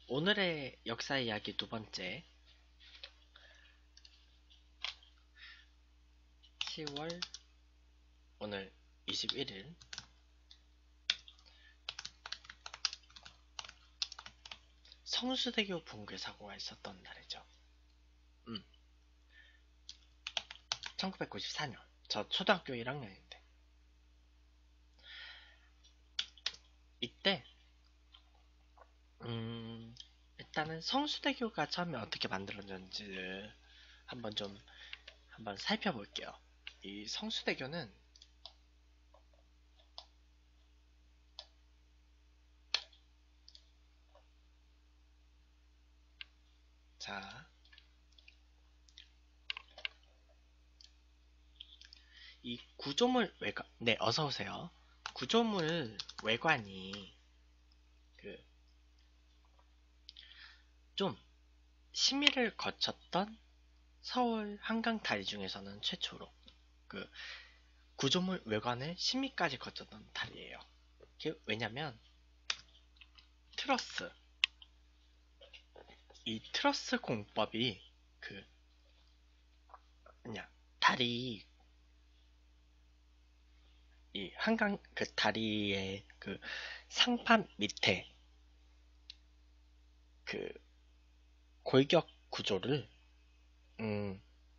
오늘의 역사 이야기 두 번째, 10월 오늘 21일 성수대교 붕괴 사고가 있었던 날이죠. 1994년 저 초등학교 1학년인데, 이때 일단은 성수대교가 처음에 어떻게 만들어졌는지를 한번 살펴볼게요. 이 성수대교는, 자, 이 구조물 외관, 네, 어서 오세요. 구조물 외관이 그 좀 심의를 거쳤던 서울 한강 다리 중에서는 최초로 그 구조물 외관을 심의까지 거쳤던 다리예요. 왜냐면 트러스, 이 트러스 공법이 그 그냥 다리, 이 한강 그 다리의 그 상판 밑에 그 골격 구조를 음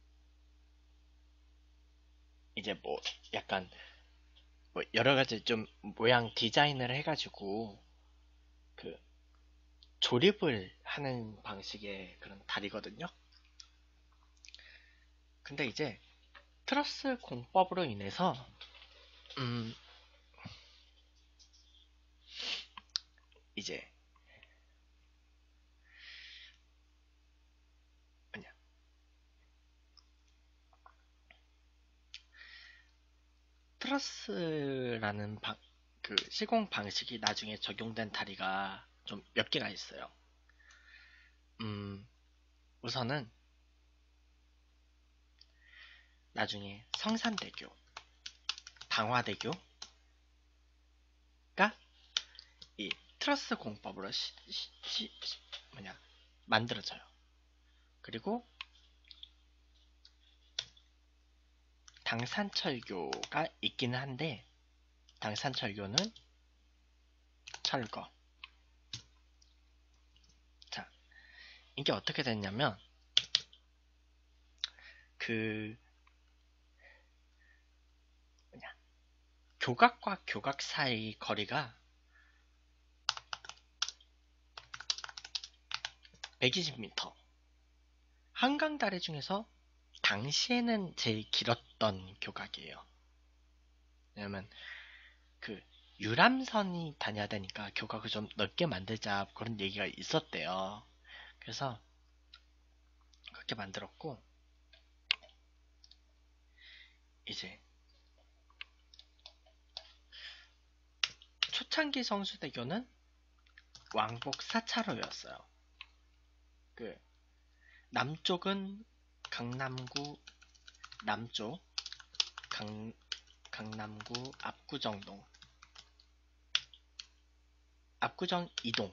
이제 뭐 약간 뭐 여러 가지 좀 모양 디자인을 해가지고 그 조립을 하는 방식의 그런 다리거든요. 근데 이제 트러스 공법으로 인해서 음 이제 뭐냐, 트러스라는 그 시공 방식이 나중에 적용된 다리가 좀 몇 개가 있어요. 우선은 나중에 성산대교, 방화대교가 이 트러스 공법으로 만들어져요. 그리고 당산철교가 있기는 한데, 당산철교는 철거. 자, 이게 어떻게 됐냐면 그 교각과 교각 사이 거리가 120m. 한강다리 중에서 당시에는 제일 길었던 교각이에요. 왜냐면 그 유람선이 다녀야 되니까 교각을 좀 넓게 만들자, 그런 얘기가 있었대요. 그래서 그렇게 만들었고, 이제 초창기 성수대교는 왕복 4차로였어요. 그 남쪽은 강남구 남쪽, 강남구 압구정동, 압구정 이동,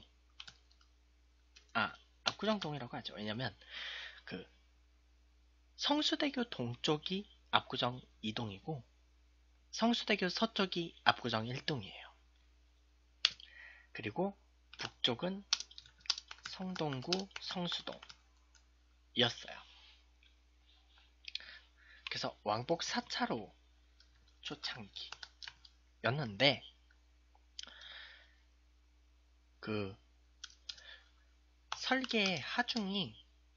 압구정동이라고 하죠. 왜냐면 그 성수대교 동쪽이 압구정 이동이고, 성수대교 서쪽이 압구정 1동이에요. 그리고 북쪽은 성동구 성수동이었어요. 그래서 왕복 4차로 초창기였는데, 그 설계 하중이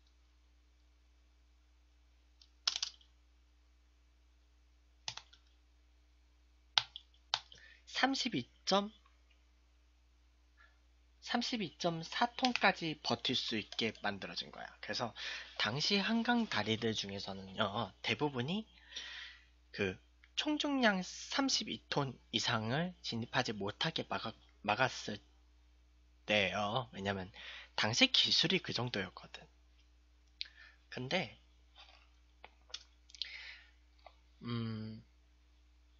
32.4톤까지 버틸 수 있게 만들어진 거야. 그래서 당시 한강 다리들 중에서는요, 대부분이 그 총중량 32톤 이상을 진입하지 못하게 막았을 때예요. 왜냐면 당시 기술이 그 정도였거든. 근데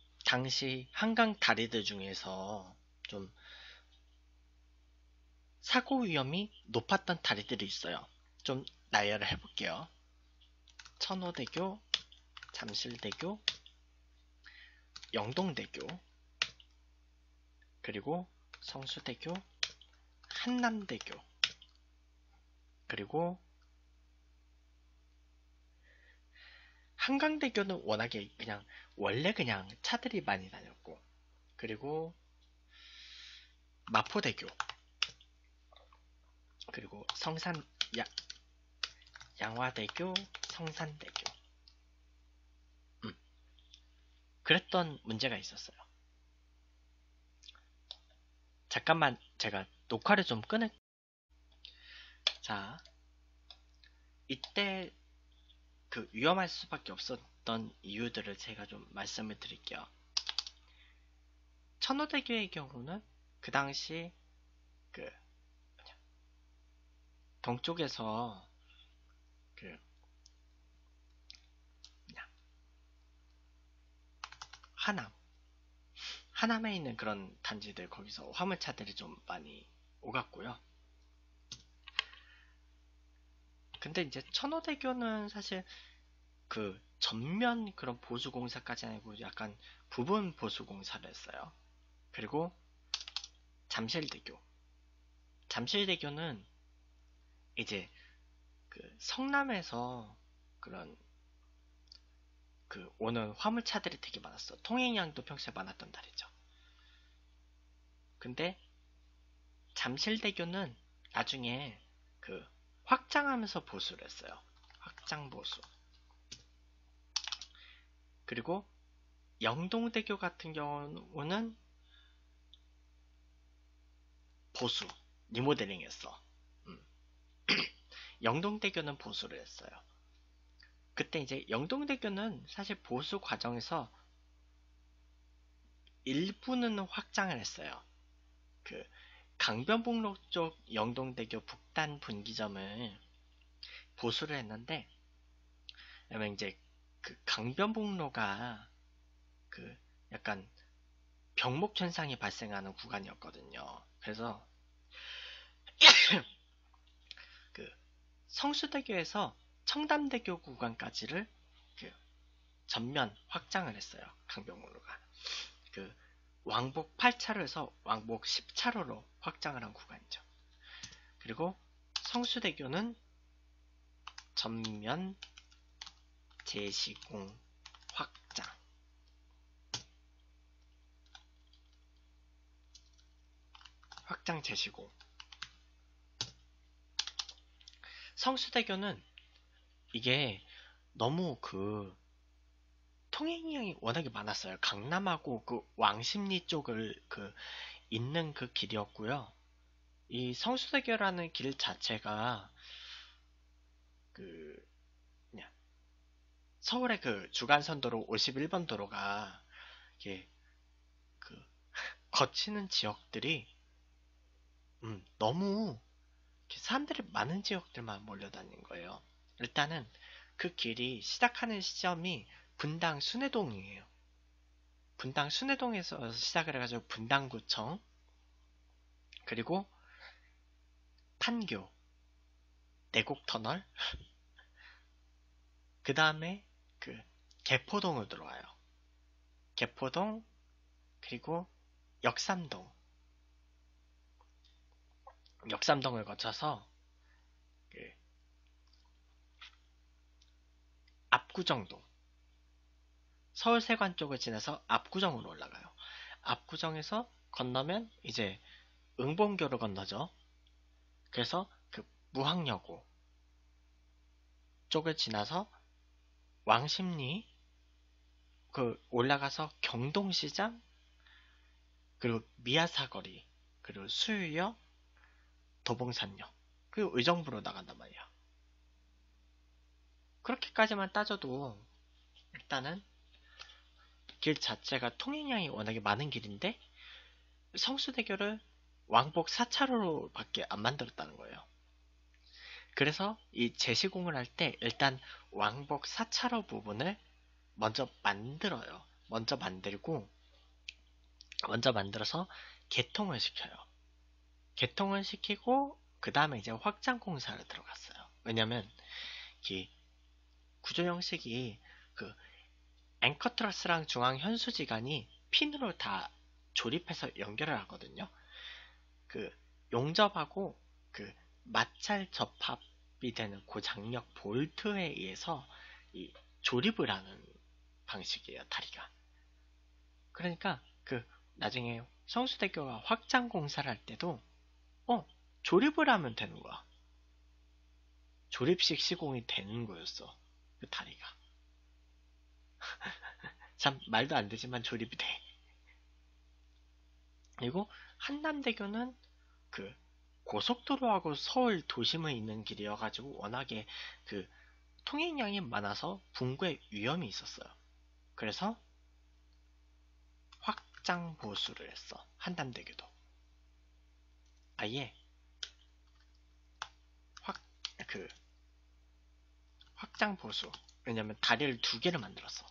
당시 한강 다리들 중에서 좀 사고 위험이 높았던 다리들이 있어요. 좀 나열을 해볼게요. 천호대교, 잠실대교, 영동대교, 그리고 성수대교, 한남대교, 그리고 한강대교는 워낙에 그냥 원래 그냥 차들이 많이 다녔고, 그리고 마포대교, 그리고 양화대교, 성산대교. 그랬던 문제가 있었어요. 잠깐만 제가 녹화를 좀 끊을. 자, 이때 그 위험할 수밖에 없었던 이유들을 제가 좀 말씀을 드릴게요. 천호대교의 경우는 그 당시 그 동쪽에서 그 하남에 있는 그런 단지들, 거기서 화물차들이 좀 많이 오갔고요. 근데 이제 천호대교는 사실 그 전면 그런 보수공사까지 아니고 약간 부분 보수공사를 했어요. 그리고 잠실대교는 이제 그 성남에서 그런 그 오는 화물차들이 되게 많았어. 통행량도 평소에 많았던 달이죠. 근데 잠실대교는 나중에 그 확장하면서 보수를 했어요. 확장 보수. 그리고 영동대교 같은 경우는 보수, 리모델링 했어. 영동대교는 보수를 했어요. 그때 이제 영동대교는 사실 보수 과정에서 일부는 확장을 했어요. 그 강변북로 쪽 영동대교 북단 분기점을 보수를 했는데, 왜냐면 이제 그 강변북로가 그 약간 병목 현상이 발생하는 구간이었거든요. 그래서 그 성수대교에서 청담대교 구간까지를 그 전면 확장을 했어요. 강변북로가 그 왕복 8차로에서 왕복 10차로로 확장을 한 구간이죠. 그리고 성수대교는 전면 재시공 확장 재시공. 성수대교는 이게 너무 그 통행량이 워낙에 많았어요. 강남하고 그 왕십리 쪽을 그 잇는 그 길이었고요. 이 성수대교라는 길 자체가 그 그냥 서울의 그 주간선도로 51번 도로가 이게 그 거치는 지역들이 너무 사람들이 많은 지역들만 몰려다닌 거예요. 일단은 그 길이 시작하는 시점이 분당 순회동이에요. 분당 순회동에서 시작을 해가지고 분당구청, 그리고 판교, 내곡터널, 그 다음에 그 개포동을 들어와요. 개포동, 그리고 역삼동, 역삼동을 거쳐서 그 압구정동, 서울세관 쪽을 지나서 압구정으로 올라가요. 압구정에서 건너면 이제 응봉교로 건너죠. 그래서 그 무학여고 쪽을 지나서 왕십리 그 올라가서 경동시장, 그리고 미아사거리, 그리고 수유역, 도봉산역, 그리고 의정부로 나간단 말이야. 그렇게까지만 따져도 일단은 길 자체가 통행량이 워낙에 많은 길인데 성수대교를 왕복 4차로로 밖에 안 만들었다는 거예요. 그래서 이 재시공을 할 때 일단 왕복 4차로 부분을 먼저 만들어요. 먼저 만들어서 개통을 시켜요. 개통을 시키고 그 다음에 이제 확장 공사를 들어갔어요. 왜냐면 이 구조 형식이 그 앵커 트러스랑 중앙 현수지간이 핀으로 다 조립해서 연결을 하거든요. 그 용접하고 그 마찰 접합이 되는 고장력 볼트에 의해서 이 조립을 하는 방식이에요, 다리가. 그러니까 그 나중에 성수대교가 확장 공사를 할 때도 조립을 하면 되는 거야. 조립식 시공이 되는 거였어, 그 다리가. 참 말도 안 되지만 조립이 돼. 그리고 한남대교는 그 고속도로하고 서울 도심에 있는 길이어가지고 워낙에 그 통행량이 많아서 붕괴 위험이 있었어요. 그래서 확장 보수를 했어. 한남대교도 아예 확 그 확장 보수. 왜냐면 다리를 두 개를 만들었어.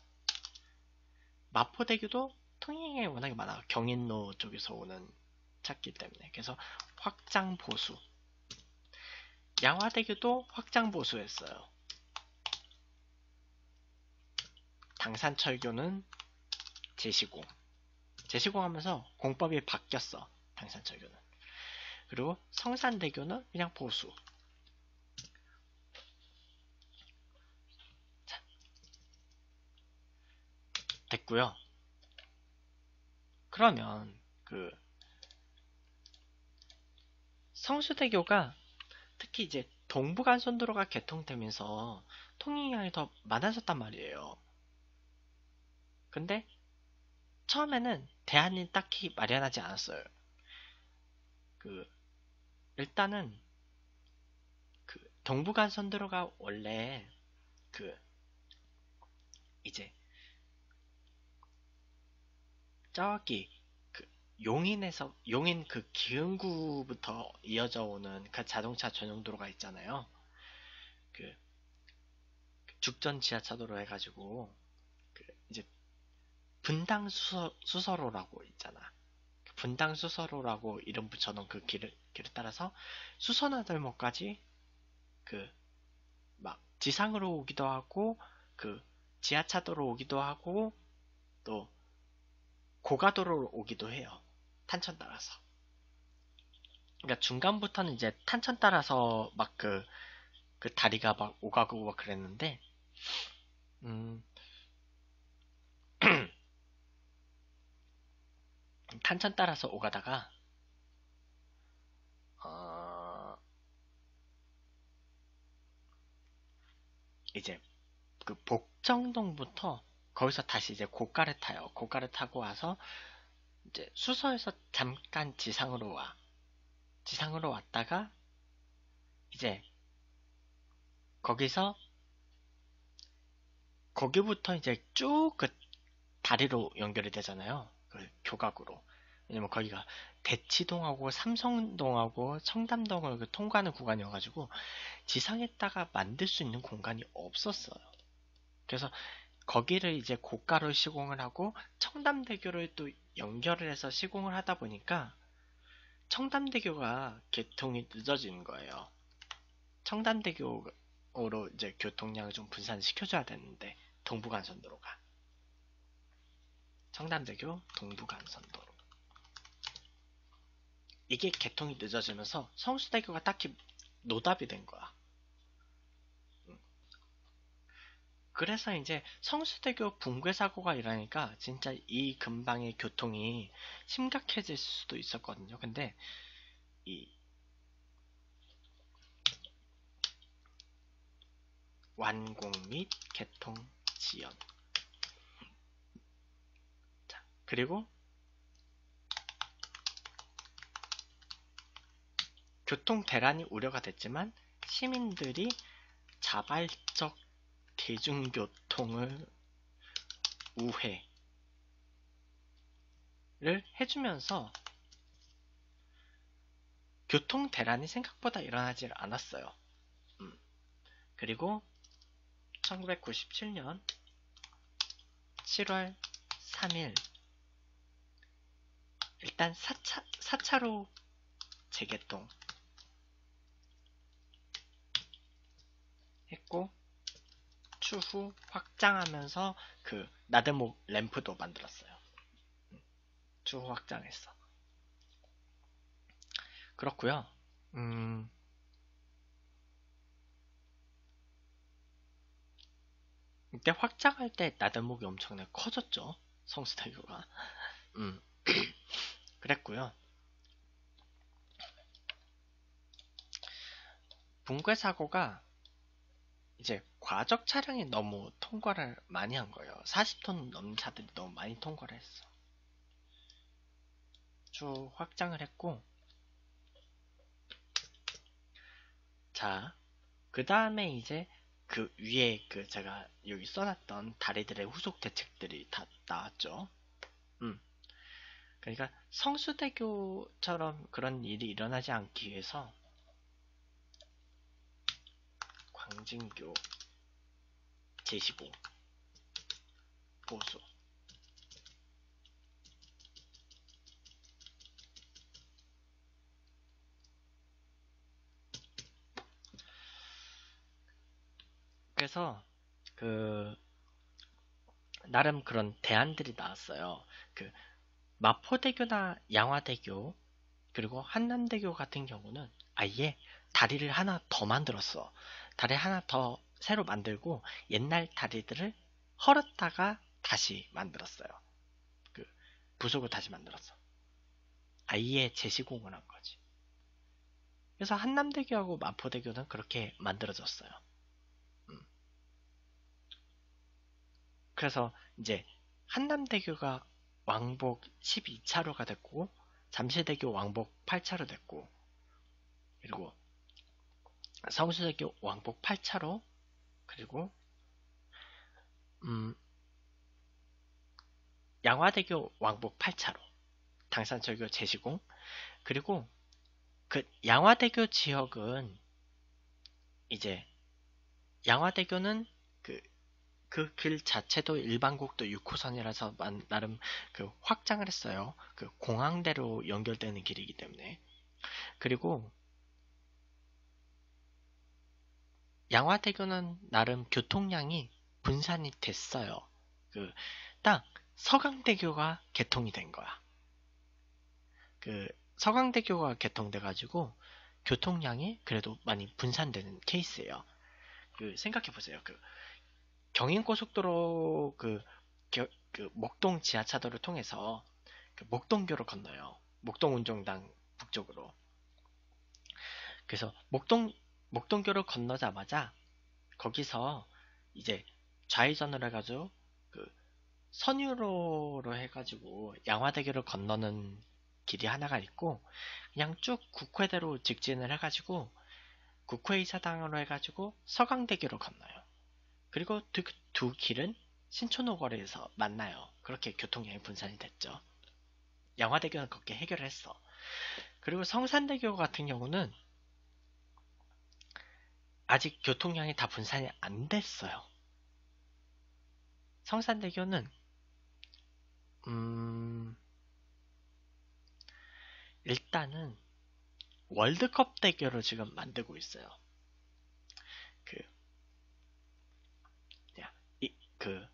마포대교도 통행량이 워낙에 많아. 경인로 쪽에서 오는 찾기 때문에. 그래서 확장 보수. 양화대교도 확장 보수했어요. 당산철교는 재시공. 재시공하면서 공법이 바뀌었어. 당산철교는. 그리고 성산대교는 그냥 보수. 자, 됐고요. 그러면 그 성수대교가 특히 이제 동부간선도로가 개통되면서 통행량이 더 많아졌단 말이에요. 근데 처음에는 대안이 딱히 마련하지 않았어요. 그 일단은 그 동부간선도로가 원래 그 이제 저기 그 용인 그 기흥구부터 이어져 오는 그 자동차 전용 도로가 있잖아요. 그 죽전 지하차도로 해가지고 그 이제 분당 수서로라고 있잖아. 분당 수서로라고 이름 붙여놓은 그 길을 따라서 수서나들목까지 그 막 지상으로 오기도 하고 그 지하차도로 오기도 하고 또 고가도로로 오기도 해요. 탄천 따라서. 그러니까 중간부터는 이제 탄천 따라서 막 그 다리가 막 오가고 막 그랬는데 음, 탄천 따라서 오가다가 어, 이제 그 복정동부터 거기서 다시 이제 고가를 타요. 고가를 타고 와서 이제 수서에서 잠깐 지상으로 와. 지상으로 왔다가 이제 거기서 거기부터 이제 쭉 그 다리로 연결이 되잖아요. 그 교각으로. 왜냐면 거기가 대치동하고 삼성동하고 청담동을 그 통과하는 구간이어가지고 지상에다가 만들 수 있는 공간이 없었어요. 그래서 거기를 이제 고가로 시공을 하고 청담대교를 또 연결을 해서 시공을 하다 보니까 청담대교가 개통이 늦어지는 거예요. 청담대교로 이제 교통량을 좀 분산시켜줘야 되는데 동부간선도로가 청담대교 동부간선도로 이게 개통이 늦어지면서 성수대교가 딱히 노답이 된 거야. 그래서 이제 성수대교 붕괴 사고가 일어나니까 진짜 이 근방의 교통이 심각해질 수도 있었거든요. 근데 이 완공 및 개통 지연. 자, 그리고 교통 대란이 우려가 됐지만 시민들이 자발적 대중교통을 우회를 해주면서 교통 대란이 생각보다 일어나질 않았어요. 그리고 1997년 7월 3일 일단 4차로 재개통 했고 추후 확장하면서 그 나드목 램프도 만들었어요. 추후 확장했어. 그렇고요. 이때 확장할 때 나드목이 엄청나게 커졌죠. 성수대교가. 그랬고요. 붕괴 사고가 이제 과적 차량이 너무 통과를 많이 한 거예요. 40톤 넘는 차들이 너무 많이 통과를 했어. 쭉 확장을 했고, 자, 그 다음에 이제 그 위에 그 제가 여기 써놨던 다리들의 후속 대책들이 다 나왔죠. 그러니까 성수대교처럼 그런 일이 일어나지 않기 위해서 광진교 제시고 보수 그래서 그 나름 그런 대안들이 나왔어요. 그 마포대교나 양화대교 그리고 한남대교 같은 경우는 아예 다리를 하나 더 만들었어. 다리 하나 더 새로 만들고 옛날 다리들을 헐었다가 다시 만들었어요. 그 부속을 다시 만들었어. 아예 재시공을 한 거지. 그래서 한남대교하고 마포대교는 그렇게 만들어졌어요. 그래서 이제 한남대교가 왕복 12차로가 됐고 잠실대교 왕복 8차로 됐고 그리고 성수대교 왕복 8차로 그리고 양화대교 왕복 8차로 당산철교 재시공 그리고 그 양화대교 지역은 이제 양화대교는 그 길 자체도 일반국도 6호선이라서 나름 그 확장을 했어요. 그 공항대로 연결되는 길이기 때문에. 그리고 양화대교는 나름 교통량이 분산이 됐어요. 딱 서강대교가 개통이 된 거야. 서강대교가 개통돼가지고 교통량이 그래도 많이 분산되는 케이스예요. 생각해보세요. 경인고속도로 목동 지하차도를 통해서 목동교를 건너요. 목동 운정당 북쪽으로. 그래서 목동교를 건너자마자 거기서 이제 좌회전을 해가지고 선유로로 해가지고 양화대교를 건너는 길이 하나가 있고 그냥 쭉 국회대로 직진을 해가지고 국회의사당으로 해가지고 서강대교를 건너요. 그리고 두 길은 신촌호거리에서 만나요. 그렇게 교통량이 분산이 됐죠. 양화대교는 그렇게 해결을 했어. 그리고 성산대교 같은 경우는 아직 교통량이 다 분산이 안 됐어요. 성산대교는 일단은 월드컵 대교를 지금 만들고 있어요. 그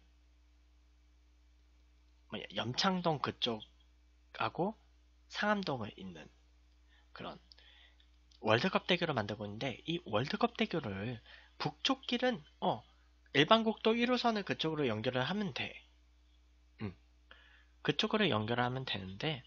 염창동 그쪽하고 상암동을 잇는 그런 월드컵 대교를 만들고 있는데 이 월드컵 대교를 북쪽 길은 일반국도 1호선을 그쪽으로 연결을 하면 돼. 그쪽으로 연결하면 되는데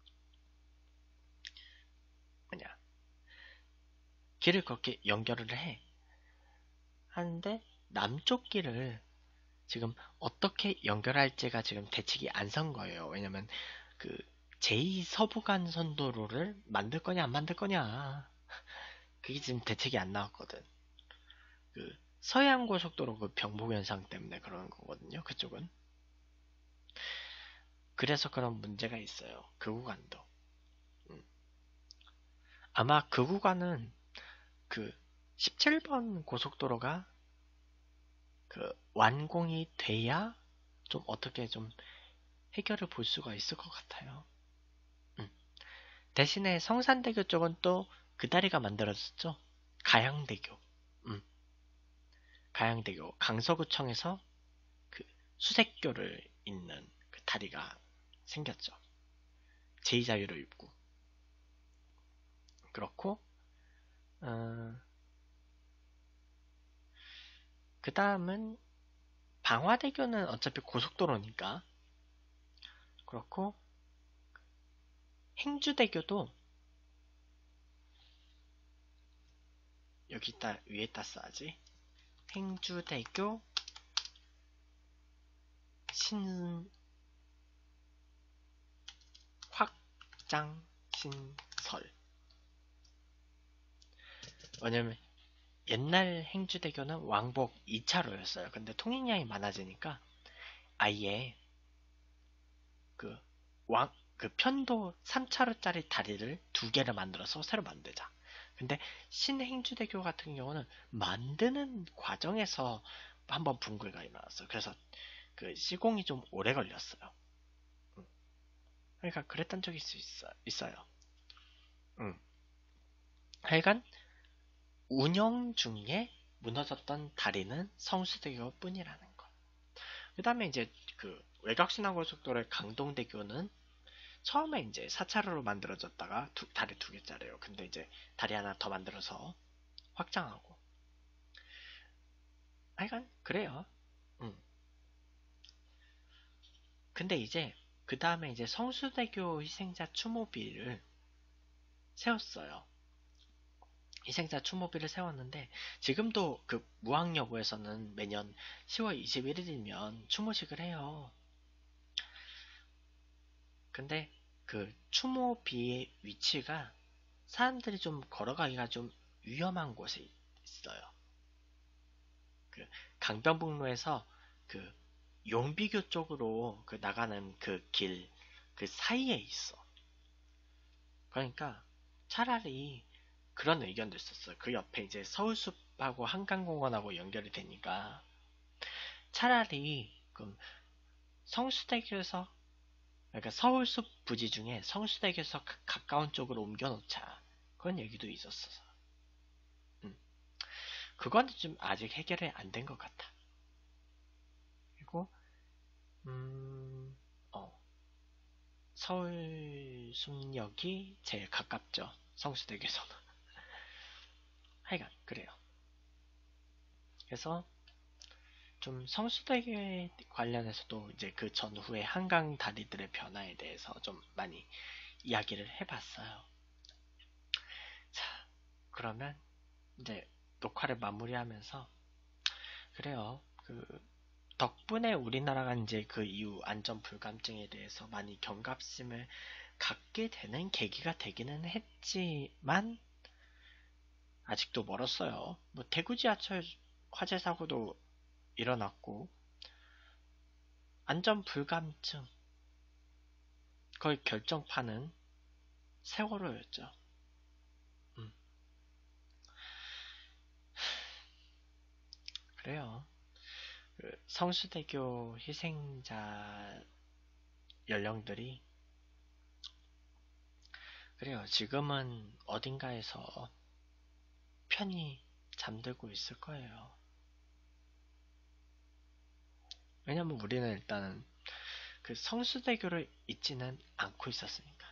길을 그렇게 연결을 해. 하는데 남쪽 길을 지금 어떻게 연결할지가 지금 대책이 안 선 거예요. 왜냐면 제2서부간선도로를 만들 거냐 안 만들 거냐 그게 지금 대책이 안 나왔거든. 서해안고속도로 병목 현상 때문에 그러는 거거든요. 그쪽은. 그래서 그런 문제가 있어요. 그 구간도. 아마 그 구간은 17번 고속도로가 완공이 돼야 좀 어떻게 좀 해결을 볼 수가 있을 것 같아요. 대신에 성산대교 쪽은 또 그 다리가 만들어졌죠. 가양대교. 음, 가양대교. 강서구청에서 그 수색교를 잇는 그 다리가 생겼죠. 제2자유로 입구. 그렇고, 그 다음은 방화대교는 어차피 고속도로니까. 그렇고, 행주대교도 여기다 위에다 써야지. 행주대교 확장 신설. 왜냐면 옛날 행주대교는 왕복 2차로였어요. 근데 통행량이 많아지니까 아예 그 그 편도 3차로짜리 다리를 두 개를 만들어서 새로 만들자. 근데 신행주대교 같은 경우는 만드는 과정에서 한번 붕괴가 일어났어요. 그래서 그 시공이 좀 오래 걸렸어요. 그러니까 그랬던 적이 있어요. 하여간 운영 중에 무너졌던 다리는 성수대교뿐이라는 것. 그 다음에 이제 그 외곽순환고속도로의 강동대교는 처음에 이제 4차로로 만들어졌다가 다리 두 개짜리예요. 근데 이제 다리 하나 더 만들어서 확장하고. 하여간 그래요. 음. 근데 이제 그 다음에 이제 성수대교 희생자 추모비를 세웠어요. 희생자 추모비를 세웠는데 지금도 그 무학여고에서는 매년 10월 21일이면 추모식을 해요. 근데 그 추모비의 위치가 사람들이 좀 걸어가기가 좀 위험한 곳에 있어요. 그 강변북로에서 그 용비교 쪽으로 그 나가는 그 길 그 사이에 있어. 그러니까 차라리 그런 의견도 있었어요. 그 옆에 이제 서울숲하고 한강공원하고 연결이 되니까 차라리 그럼 성수대교에서 그러니까 서울숲 부지 중에 성수대교에서 가까운 쪽으로 옮겨 놓자. 그런 얘기도 있었어. 그건 좀 아직 해결이 안 된 것 같아. 그리고 어, 서울숲역이 제일 가깝죠. 성수대교에서는. 하여간 그래요. 그래서 좀 성수대교에 관련해서도 이제 그 전후의 한강 다리들의 변화에 대해서 좀 많이 이야기를 해봤어요. 자, 그러면 이제 녹화를 마무리하면서 그래요. 그 덕분에 우리나라가 이제 그 이후 안전 불감증에 대해서 많이 경각심을 갖게 되는 계기가 되기는 했지만 아직도 멀었어요. 뭐 대구 지하철 화재 사고도 일어났고 안전 불감증 거의 결정판은 세월호였죠. 음, 그래요. 그 성수대교 희생자 연령들이 그래요. 지금은 어딘가에서 편히 잠들고 있을 거예요. 왜냐면 우리는 일단은 그 성수대교를 잊지는 않고 있었으니까.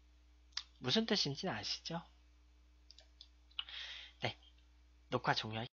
무슨 뜻인지 아시죠? 네, 녹화 종료할게요.